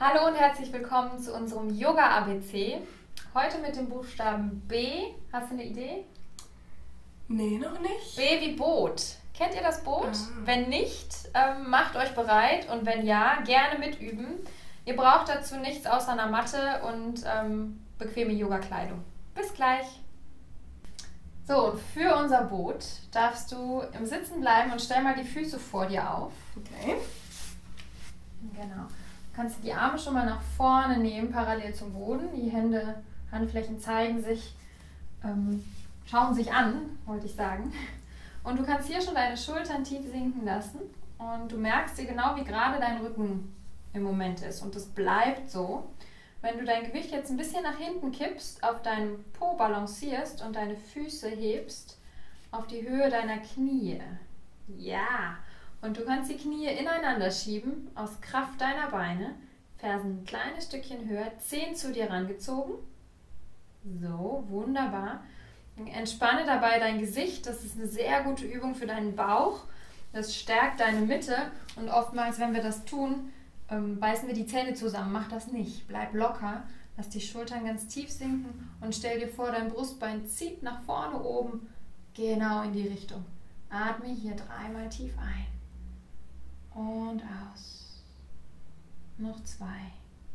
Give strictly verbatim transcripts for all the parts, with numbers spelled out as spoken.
Hallo und herzlich willkommen zu unserem Yoga-A B C. Heute mit dem Buchstaben B. Hast du eine Idee? Nee, noch nicht. B wie Boot. Kennt ihr das Boot? Ah. Wenn nicht, ähm, macht euch bereit und wenn ja, gerne mitüben. Ihr braucht dazu nichts außer einer Matte und ähm, bequeme Yoga-Kleidung. Bis gleich. So, und für unser Boot darfst du im Sitzen bleiben und stell mal die Füße vor dir auf. Okay. Genau. Du kannst die Arme schon mal nach vorne nehmen, parallel zum Boden. Die Hände, Handflächen zeigen sich, ähm, schauen sich an, wollte ich sagen. Und du kannst hier schon deine Schultern tief sinken lassen. Und du merkst dir genau, wie gerade dein Rücken im Moment ist. Und das bleibt so. Wenn du dein Gewicht jetzt ein bisschen nach hinten kippst, auf deinem Po balancierst und deine Füße hebst auf die Höhe deiner Knie. Ja! Und du kannst die Knie ineinander schieben, aus Kraft deiner Beine. Fersen ein kleines Stückchen höher, Zehen zu dir rangezogen. So, wunderbar. Entspanne dabei dein Gesicht. Das ist eine sehr gute Übung für deinen Bauch. Das stärkt deine Mitte. Und oftmals, wenn wir das tun, ähm, beißen wir die Zähne zusammen. Mach das nicht. Bleib locker. Lass die Schultern ganz tief sinken und stell dir vor, dein Brustbein zieht nach vorne oben, genau in die Richtung. Atme hier dreimal tief ein. Und aus. Noch zwei.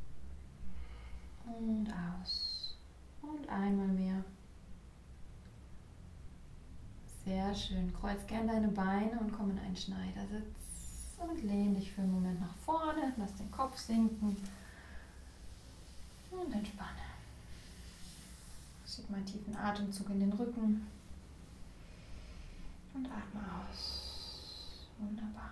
Und aus. Und einmal mehr. Sehr schön. Kreuz gern deine Beine und komm in einen Schneidersitz. Und lehn dich für einen Moment nach vorne. Lass den Kopf sinken. Und entspanne. Schick mal einen tiefen Atemzug in den Rücken. Und atme aus. Wunderbar.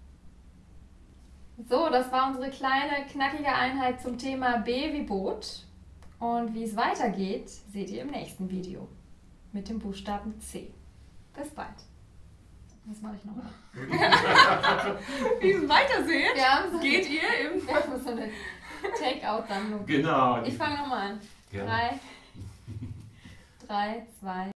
So, das war unsere kleine, knackige Einheit zum Thema B wie Boot. Und wie es weitergeht, seht ihr im nächsten Video mit dem Buchstaben C. Bis bald. Das mache ich nochmal. Wie es weiterseht, Ja, so geht ihr im... wir haben so eine Take-out-Sammlung. Genau. Ich fange nochmal an. Gerne. Drei, drei, zwei.